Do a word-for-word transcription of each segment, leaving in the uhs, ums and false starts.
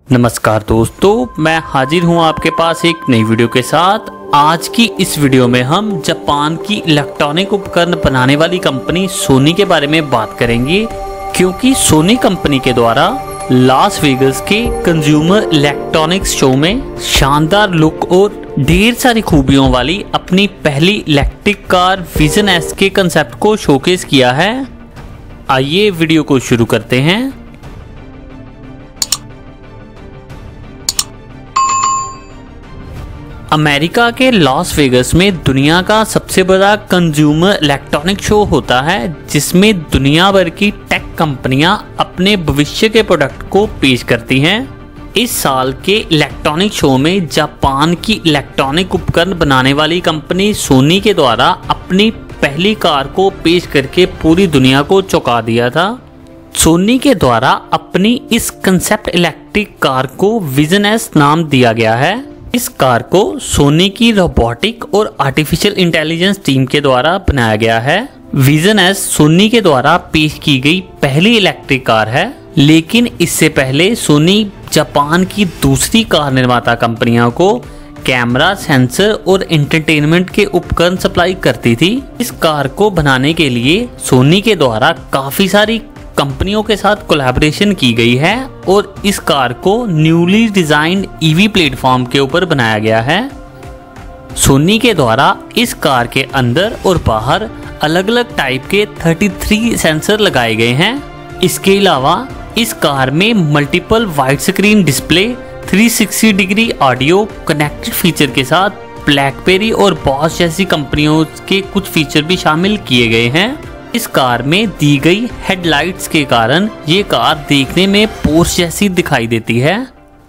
नमस्कार दोस्तों, मैं हाजिर हूं आपके पास एक नई वीडियो के साथ। आज की इस वीडियो में हम जापान की इलेक्ट्रॉनिक उपकरण बनाने वाली कंपनी सोनी के बारे में बात करेंगे, क्योंकि सोनी कंपनी के द्वारा लास वेगस के कंज्यूमर इलेक्ट्रॉनिक्स शो में शानदार लुक और ढेर सारी खूबियों वाली अपनी पहली इलेक्ट्रिक कार विजन एस के कंसेप्ट को शोकेस किया है। आइए वीडियो को शुरू करते हैं। अमेरिका के लॉस वेगस में दुनिया का सबसे बड़ा कंज्यूमर इलेक्ट्रॉनिक शो होता है, जिसमें दुनिया भर की टेक कंपनियां अपने भविष्य के प्रोडक्ट को पेश करती हैं। इस साल के इलेक्ट्रॉनिक शो में जापान की इलेक्ट्रॉनिक उपकरण बनाने वाली कंपनी सोनी के द्वारा अपनी पहली कार को पेश करके पूरी दुनिया को चौंका दिया था। सोनी के द्वारा अपनी इस कंसेप्ट इलेक्ट्रिक कार को विजन एस नाम दिया गया है। इस कार को सोनी की रोबोटिक और आर्टिफिशियल इंटेलिजेंस टीम के द्वारा बनाया गया है। विजन एस सोनी के द्वारा पेश की गई पहली इलेक्ट्रिक कार है, लेकिन इससे पहले सोनी जापान की दूसरी कार निर्माता कंपनियों को कैमरा, सेंसर और एंटरटेनमेंट के उपकरण सप्लाई करती थी। इस कार को बनाने के लिए सोनी के द्वारा काफी सारी कंपनियों के साथ कोलैबोरेशन की गई है और इस कार को न्यूली डिजाइंड ईवी प्लेटफॉर्म के ऊपर बनाया गया है। सोनी के द्वारा इस कार के अंदर और बाहर अलग अलग टाइप के तैंतीस सेंसर लगाए गए हैं। इसके अलावा इस कार में मल्टीपल वाइड स्क्रीन डिस्प्ले, तीन सौ साठ डिग्री ऑडियो कनेक्टेड फीचर के साथ ब्लैकबेरी और बॉश जैसी कंपनियों के कुछ फीचर भी शामिल किए गए हैं। इस कार में दी गई हेडलाइट्स के कारण ये कार देखने में पोर्श जैसी दिखाई देती है।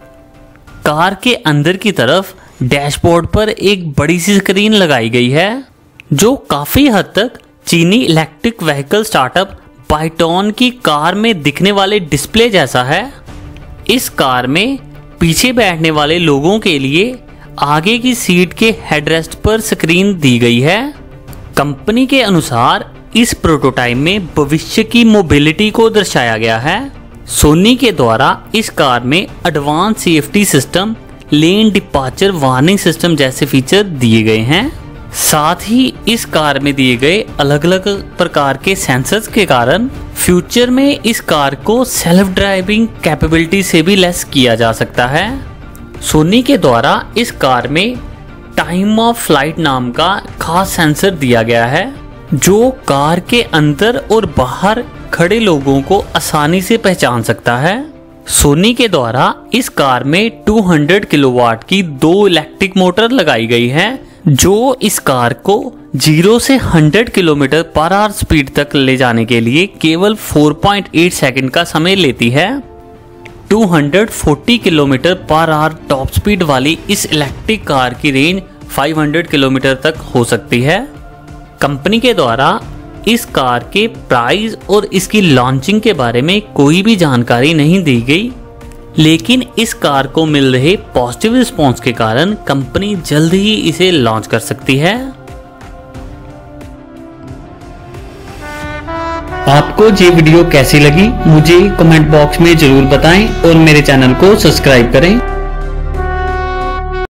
कार के अंदर की तरफ डैशबोर्ड पर एक बड़ी सी स्क्रीन लगाई गई है, जो काफी हद तक चीनी इलेक्ट्रिक व्हीकल स्टार्टअप बाइटॉन की कार में दिखने वाले डिस्प्ले जैसा है। इस कार में पीछे बैठने वाले लोगों के लिए आगे की सीट के हेडरेस्ट पर स्क्रीन दी गई है। कंपनी के अनुसार इस प्रोटोटाइप में भविष्य की मोबिलिटी को दर्शाया गया है। सोनी के द्वारा इस कार में advance safety system, lane departure warning system जैसे फीचर दिए गए हैं। साथ ही इस कार में दिए गए अलग अलग प्रकार के सेंसर्स के कारण फ्यूचर में इस कार को सेल्फ ड्राइविंग कैपेबिलिटी से भी लेस किया जा सकता है। सोनी के द्वारा इस कार में टाइम ऑफ फ्लाइट नाम का खास सेंसर दिया गया है, जो कार के अंदर और बाहर खड़े लोगों को आसानी से पहचान सकता है। सोनी के द्वारा इस कार में दो सौ किलोवाट की दो इलेक्ट्रिक मोटर लगाई गई है, जो इस कार को जीरो से सौ किलोमीटर पर आवर स्पीड तक ले जाने के लिए केवल चार पॉइंट आठ सेकंड का समय लेती है। दो सौ चालीस kilometre per hour top speed वाली इस इलेक्ट्रिक कार की रेंज पाँच सौ किलोमीटर तक हो सकती है। कंपनी के द्वारा इस कार के प्राइस और इसकी लॉन्चिंग के बारे में कोई भी जानकारी नहीं दी गई, लेकिन इस कार को मिल रहे पॉजिटिव रिस्पांस के कारण कंपनी जल्द ही इसे लॉन्च कर सकती है। आपको ये वीडियो कैसी लगी मुझे कमेंट बॉक्स में जरूर बताएं और मेरे चैनल को सब्सक्राइब करें।